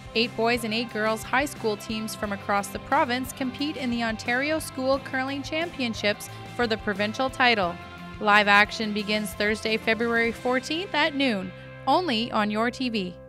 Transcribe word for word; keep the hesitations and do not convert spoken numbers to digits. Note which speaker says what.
Speaker 1: Eight boys and eight girls high school teams from across the province compete in the Ontario School Curling Championships for the provincial title. Live action begins Thursday, February fourteenth at noon, only on your T V.